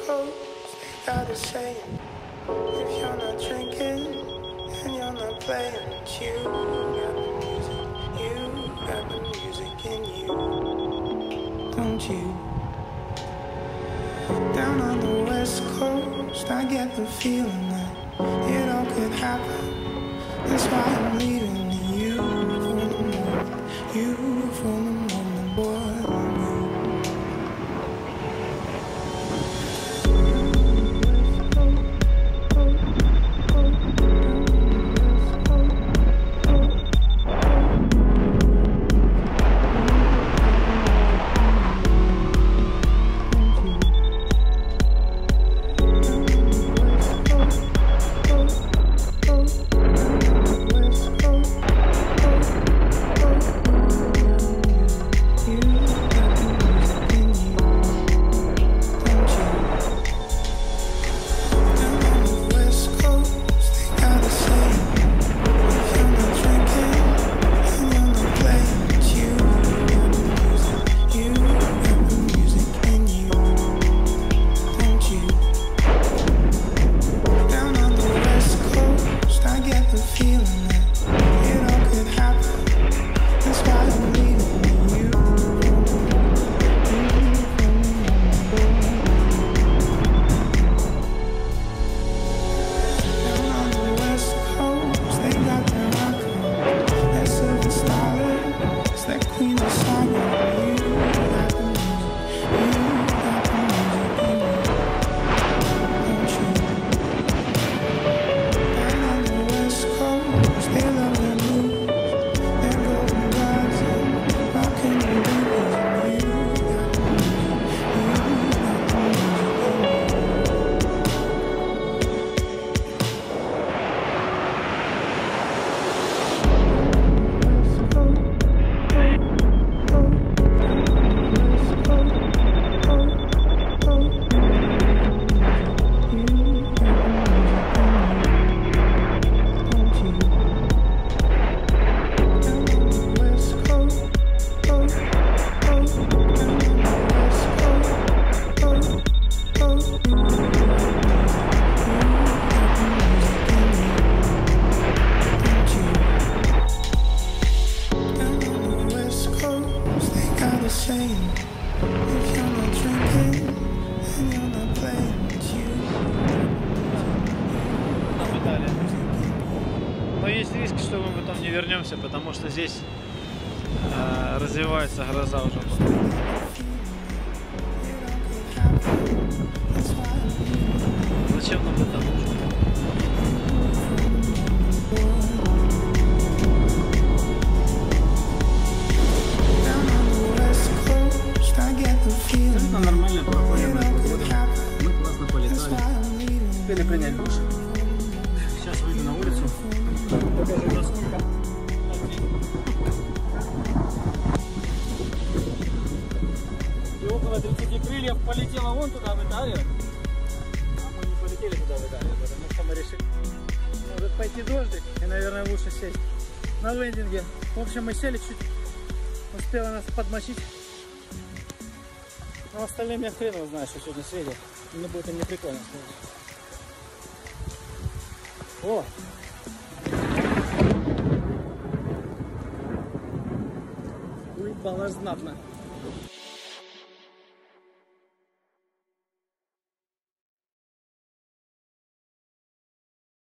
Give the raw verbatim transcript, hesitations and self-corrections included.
Coast, they got a saying, if you're not drinking and you're not playing, it's you got the music, you got the music in you, don't you? Down on the West Coast, I get the feeling that it all could happen. That's why I'm leaving you for the moment, you for the moment, boy. Но есть риск, что мы потом не вернемся, потому что здесь э, развивается гроза уже. Зачем нам это нужно? Это нормально проходимая погода. Мы классно полетали. Успели принять душ. Сейчас выйду на улицу. Покажу, насколько. И около тридцати крыльев полетело вон туда, в Италию. А мы не полетели туда, в Италию, потому что мы решили, может пойти дождик, и, наверное, лучше сесть на лендинге. В общем, мы сели чуть, успела нас подмочить. Но остальным я хрен его знаю, что сегодня светит. Мне будет им не прикольно сказать. О! Уебало знатно.